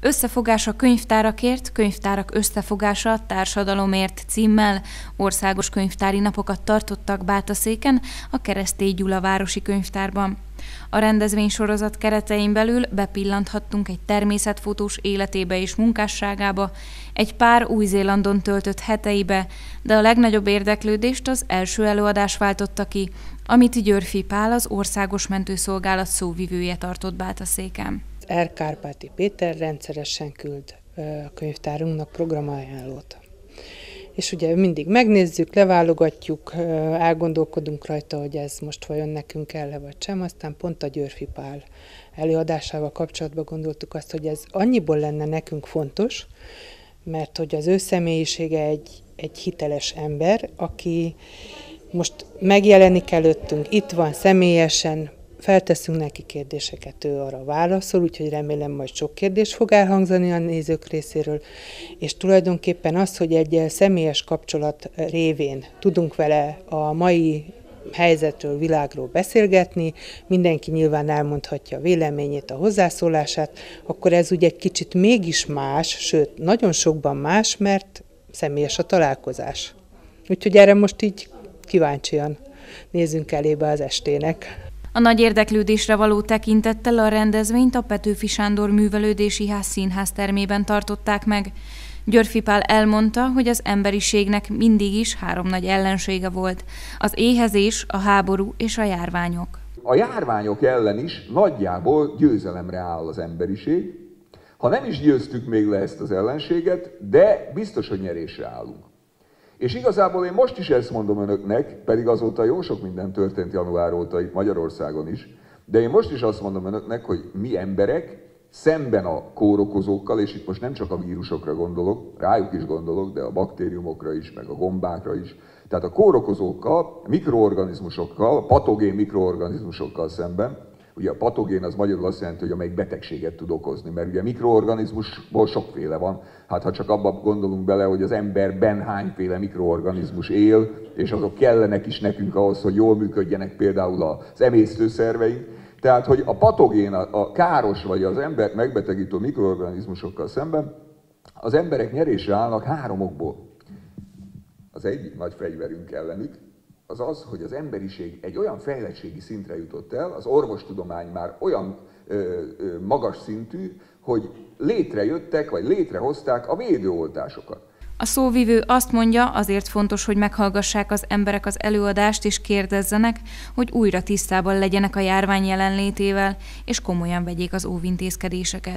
Összefogás a könyvtárakért, könyvtárak összefogása társadalomért címmel országos könyvtári napokat tartottak Bátaszéken, a Keresztély Gyula városi könyvtárban. A rendezvénysorozat keretein belül bepillanthattunk egy természetfotós életébe és munkásságába, egy pár Új-Zélandon töltött heteibe, de a legnagyobb érdeklődést az első előadás váltotta ki, amit Györffy Pál, az Országos Mentőszolgálat szóvivője tartott Bátaszéken. R. Kárpáti Péter rendszeresen küld a könyvtárunknak programajánlót. És ugye mindig megnézzük, leválogatjuk, elgondolkodunk rajta, hogy ez most vajon nekünk kell-e vagy sem, aztán pont a Györffy Pál előadásával kapcsolatban gondoltuk azt, hogy ez annyiból lenne nekünk fontos, mert hogy az ő személyisége egy hiteles ember, aki most megjelenik előttünk, itt van személyesen, felteszünk neki kérdéseket, ő arra válaszol, úgyhogy remélem majd sok kérdés fog elhangzani a nézők részéről, és tulajdonképpen az, hogy egy személyes kapcsolat révén tudunk vele a mai helyzetről, világról beszélgetni, mindenki nyilván elmondhatja a véleményét, a hozzászólását, akkor ez ugye egy kicsit mégis más, sőt, nagyon sokban más, mert személyes a találkozás. Úgyhogy erre most így kíváncsian nézzünk elébe az estének. A nagy érdeklődésre való tekintettel a rendezvényt a Petőfi Sándor Művelődési Ház színház termében tartották meg. Györffy Pál elmondta, hogy az emberiségnek mindig is 3 nagy ellensége volt: az éhezés, a háború és a járványok. A járványok ellen is nagyjából győzelemre áll az emberiség. Ha nem is győztük még le ezt az ellenséget, de biztos, hogy nyerésre állunk. És igazából én most is ezt mondom önöknek, pedig azóta jó sok minden történt január óta itt Magyarországon is, de én most is azt mondom önöknek, hogy mi emberek szemben a kórokozókkal, és itt most nem csak a vírusokra gondolok, rájuk is gondolok, de a baktériumokra is, meg a gombákra is, tehát a kórokozókkal, mikroorganizmusokkal, patogén mikroorganizmusokkal szemben. Ugye a patogén az magyarul azt jelenti, hogy amelyik betegséget tud okozni, mert ugye mikroorganizmusból sokféle van. Hát ha csak abba gondolunk bele, hogy az emberben hányféle mikroorganizmus él, és azok kellenek is nekünk ahhoz, hogy jól működjenek például az emésztőszerveink. Tehát, hogy a patogén, a káros vagy az embert megbetegítő mikroorganizmusokkal szemben az emberek nyerésre állnak 3 okból. Az egyik nagy fegyverünk ellenük az az, hogy az emberiség egy olyan fejlettségi szintre jutott el, az orvostudomány már olyan magas szintű, hogy létrejöttek, vagy létrehozták a védőoltásokat. A szóvivő azt mondja, azért fontos, hogy meghallgassák az emberek az előadást és kérdezzenek, hogy újra tisztában legyenek a járvány jelenlétével, és komolyan vegyék az óvintézkedéseket.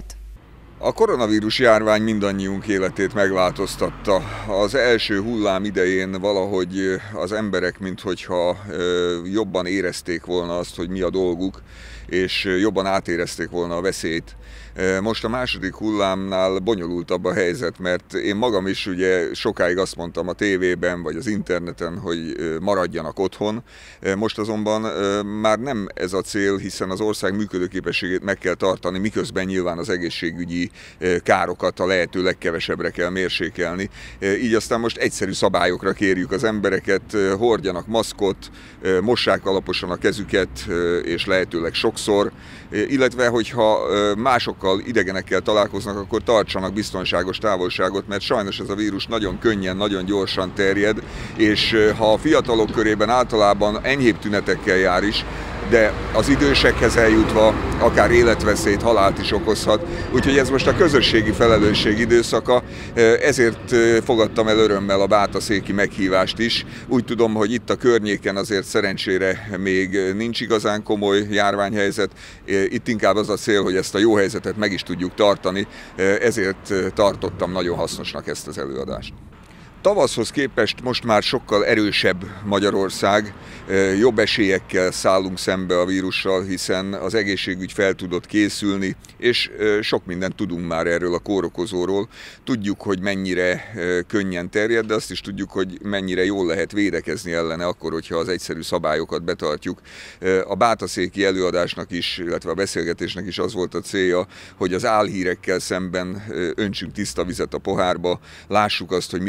A koronavírus járvány mindannyiunk életét megváltoztatta. Az első hullám idején valahogy az emberek minthogyha jobban érezték volna azt, hogy mi a dolguk, és jobban átérezték volna a veszélyt. Most a második hullámnál bonyolultabb a helyzet, mert én magam is ugye sokáig azt mondtam a tévében vagy az interneten, hogy maradjanak otthon. Most azonban már nem ez a cél, hiszen az ország működőképességét meg kell tartani, miközben nyilván az egészségügyi károkat a lehető legkevesebbre kell mérsékelni. Így aztán most egyszerű szabályokra kérjük az embereket, hordjanak maszkot, mossák alaposan a kezüket, és lehetőleg sokszor, illetve hogyha másokkal, idegenekkel találkoznak, akkor tartsanak biztonságos távolságot, mert sajnos ez a vírus nagyon könnyen, nagyon gyorsan terjed, és ha a fiatalok körében általában enyhébb tünetekkel jár is, de az idősekhez eljutva akár életveszélyt, halált is okozhat. Úgyhogy ez most a közösségi felelősség időszaka, ezért fogadtam el örömmel a bátaszéki meghívást is. Úgy tudom, hogy itt a környéken azért szerencsére még nincs igazán komoly járványhelyzet. Itt inkább az a cél, hogy ezt a jó helyzetet meg is tudjuk tartani, ezért tartottam nagyon hasznosnak ezt az előadást. Tavaszhoz képest most már sokkal erősebb Magyarország, jobb esélyekkel szállunk szembe a vírussal, hiszen az egészségügy fel tudott készülni, és sok mindent tudunk már erről a kórokozóról. Tudjuk, hogy mennyire könnyen terjed, de azt is tudjuk, hogy mennyire jól lehet védekezni ellene akkor, hogyha az egyszerű szabályokat betartjuk. A bátaszéki előadásnak is, illetve a beszélgetésnek is az volt a célja, hogy az álhírekkel szemben öntsünk tiszta vizet a pohárba, lássuk azt, hogy mivel állunk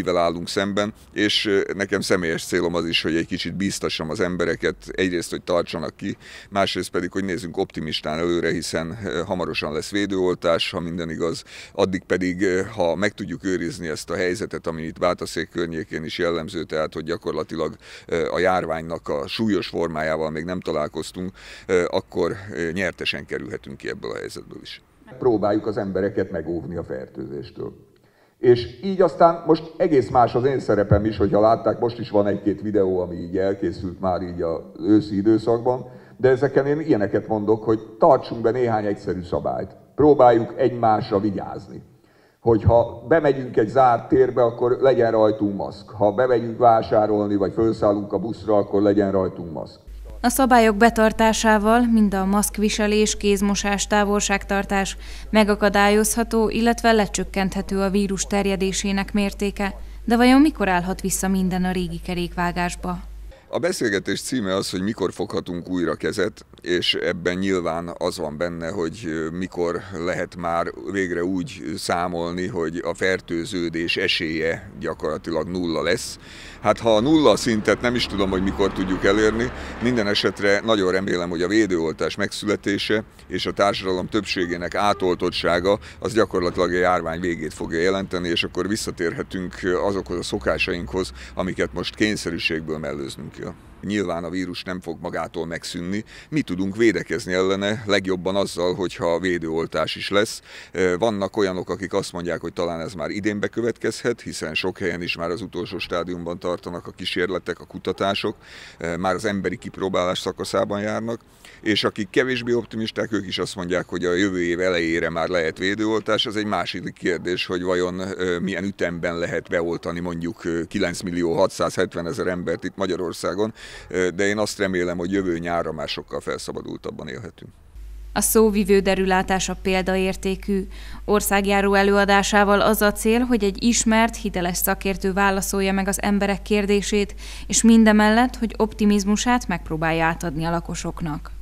velünk szemben, és nekem személyes célom az is, hogy egy kicsit bíztassam az embereket, egyrészt, hogy tartsanak ki, másrészt pedig, hogy nézzünk optimistán előre, hiszen hamarosan lesz védőoltás, ha minden igaz, addig pedig, ha meg tudjuk őrizni ezt a helyzetet, ami itt Bátaszék környékén is jellemző, tehát hogy gyakorlatilag a járványnak a súlyos formájával még nem találkoztunk, akkor nyertesen kerülhetünk ki ebből a helyzetből is. Próbáljuk az embereket megóvni a fertőzéstől. És így aztán most egész más az én szerepem is, hogyha látták, most is van egy-két videó, ami így elkészült már így az őszi időszakban, de ezeken én ilyeneket mondok, hogy tartsunk be néhány egyszerű szabályt. Próbáljuk egymásra vigyázni. Hogyha bemegyünk egy zárt térbe, akkor legyen rajtunk maszk. Ha bemegyünk vásárolni, vagy felszállunk a buszra, akkor legyen rajtunk maszk. A szabályok betartásával mind a maszkviselés, kézmosás, távolságtartás megakadályozható, illetve lecsökkenthető a vírus terjedésének mértéke. De vajon mikor állhat vissza minden a régi kerékvágásba? A beszélgetés címe az, hogy mikor foghatunk újra kezet, és ebben nyilván az van benne, hogy mikor lehet már végre úgy számolni, hogy a fertőződés esélye gyakorlatilag nulla lesz. Hát ha a nulla szintet nem is tudom, hogy mikor tudjuk elérni, minden esetre nagyon remélem, hogy a védőoltás megszületése és a társadalom többségének átoltottsága az gyakorlatilag a járvány végét fogja jelenteni, és akkor visszatérhetünk azokhoz a szokásainkhoz, amiket most kényszerűségből mellőznünk kell. Nyilván a vírus nem fog magától megszűnni, mi tudunk védekezni ellene, legjobban azzal, hogyha védőoltás is lesz. Vannak olyanok, akik azt mondják, hogy talán ez már idén bekövetkezhet, hiszen sok helyen is már az utolsó stádiumban tartanak a kísérletek, a kutatások, már az emberi kipróbálás szakaszában járnak, és akik kevésbé optimisták, ők is azt mondják, hogy a jövő év elejére már lehet védőoltás. Ez egy másik kérdés, hogy vajon milyen ütemben lehet beoltani mondjuk 9.670.000 embert itt Magyarországon, de én azt remélem, hogy jövő nyárra már sokkal felszabadultabban élhetünk. A szóvivő derülátása példaértékű. Országjáró előadásával az a cél, hogy egy ismert, hiteles szakértő válaszolja meg az emberek kérdését, és mindemellett, hogy optimizmusát megpróbálja átadni a lakosoknak.